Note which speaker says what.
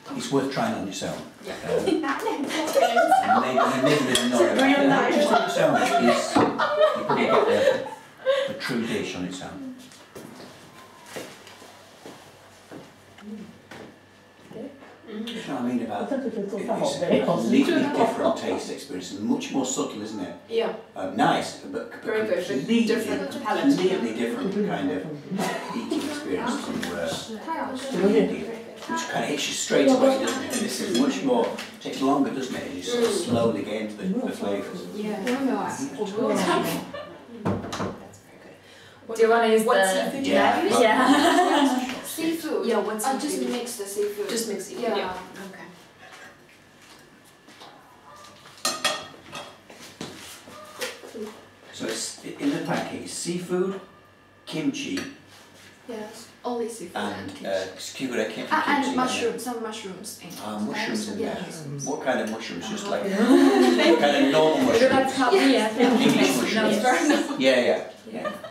Speaker 1: It's worth trying on its own.
Speaker 2: Yeah.
Speaker 1: Maybe just on its own, you probably get a true dish on its own. You know what I mean about it's a completely different taste experience and much more subtle, isn't it?
Speaker 2: Yeah.
Speaker 1: Nice, but
Speaker 2: very good.
Speaker 1: Completely
Speaker 2: Different palate.
Speaker 1: Completely different kind of eating experience to India, which kind of hits you straight away, doesn't it? This is much more, takes longer, doesn't it? You sort of slowly get into the flavours.
Speaker 2: Yeah. That's very good.
Speaker 3: Do you want to use
Speaker 2: what
Speaker 3: the
Speaker 2: seafood?
Speaker 3: Yeah.
Speaker 2: Seafood. Yeah. What seafood?
Speaker 4: Just mix the seafood.
Speaker 2: Just mix seafood.
Speaker 4: Yeah.
Speaker 2: Okay.
Speaker 1: So it's in the packet is seafood, kimchi,
Speaker 4: Yes. Only seafood
Speaker 1: and skewed kimchi.
Speaker 4: and mushrooms. Some mushrooms.
Speaker 1: Mushrooms in there.
Speaker 4: Yes.
Speaker 1: What kind of mushrooms? Just like what kind of normal mushrooms?
Speaker 3: Yeah.
Speaker 1: English mushrooms.
Speaker 3: No, it's very
Speaker 1: Yeah.